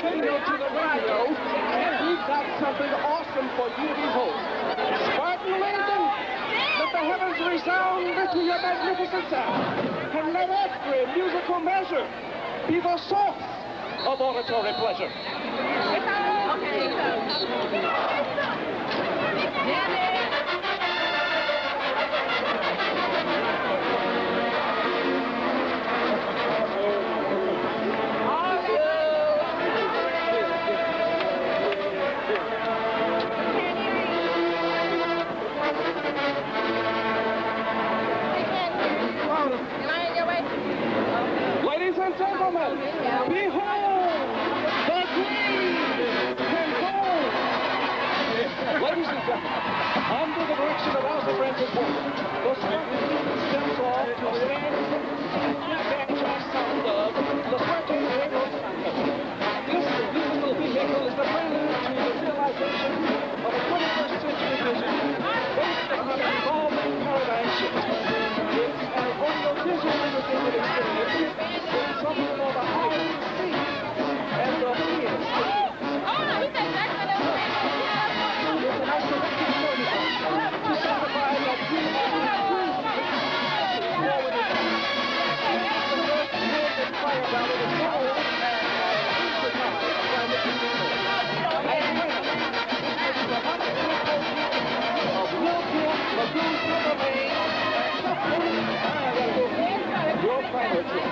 volcano to the radio, and we've got something awesome for you to behold. Spartan Lincoln, let the heavens resound to your magnificent sound, and let every musical measure be the source of auditory pleasure. Ladies and gentlemen, behold the green and gold. Ladies and gentlemen, under the direction of Alpha Francis Walker, the Spartan steps off to stand franchise sound of the Spartan Radio Santo. This musical vehicle is the prelude to the realization of a 21st century vision based on an evolving paradigm shift. It's an audio-visual entertainment experience with something of a higher speed and the highest speed. It's an isolation to satisfy that we are free. Forward is on. The first word that fire ballad is gold and synchronized by the people. And when this is the 100th of Wilkins, Lagoon, River Lane, your priority.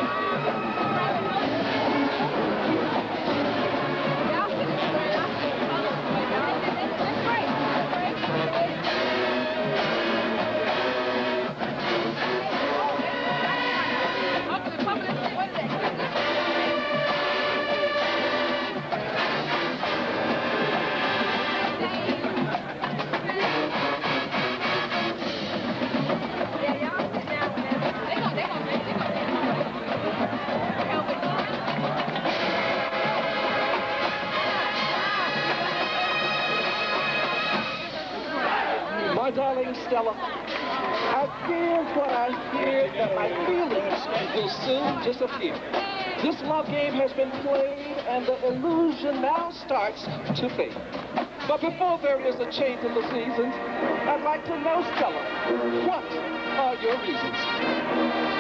My darling Stella, I fear what I fear that my feelings will soon disappear. This love game has been played and the illusion now starts to fade. But before there is a change in the seasons, I'd like to know, Stella, what are your reasons?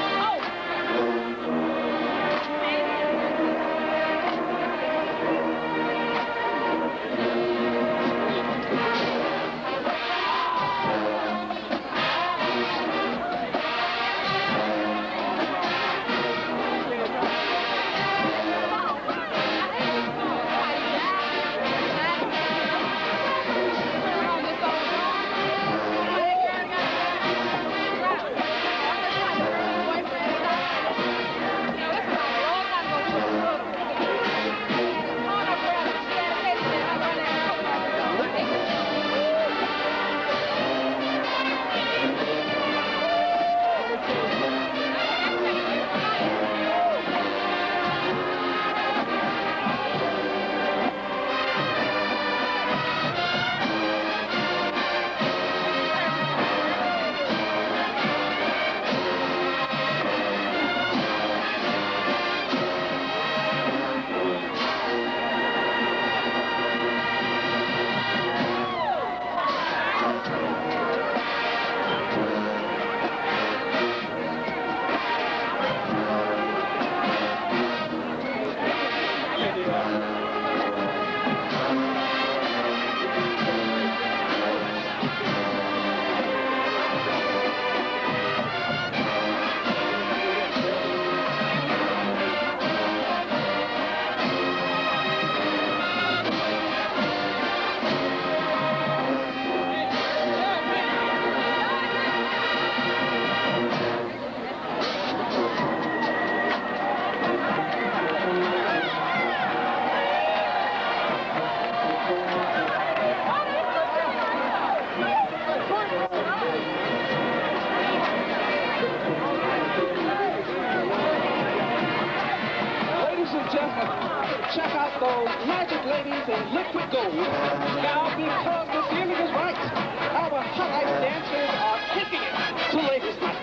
Check out those magic ladies in liquid gold. Now, because the feeling is right, our hot ice dancers are kicking it to ladies' night.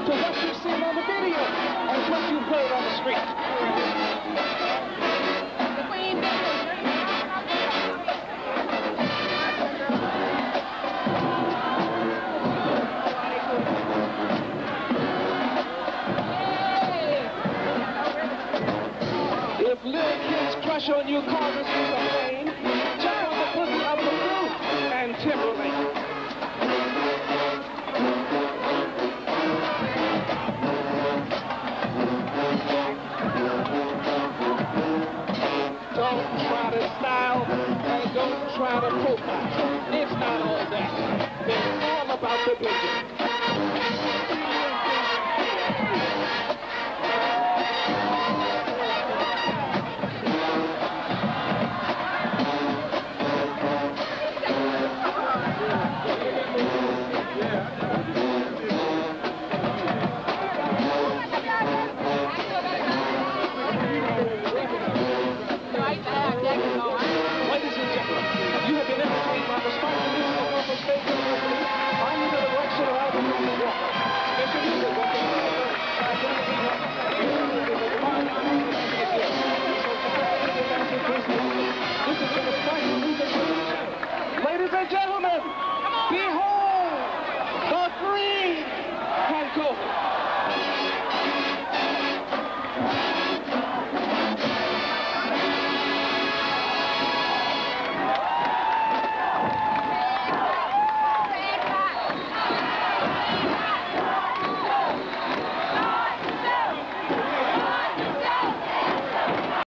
to what you've seen on the video and what you've heard on the street. If little kids crush on you, call this piece of pain, jump on the pussy of the roof and Timberlake. Don't try to style and don't try to profile. It's not all that. It's all about the business.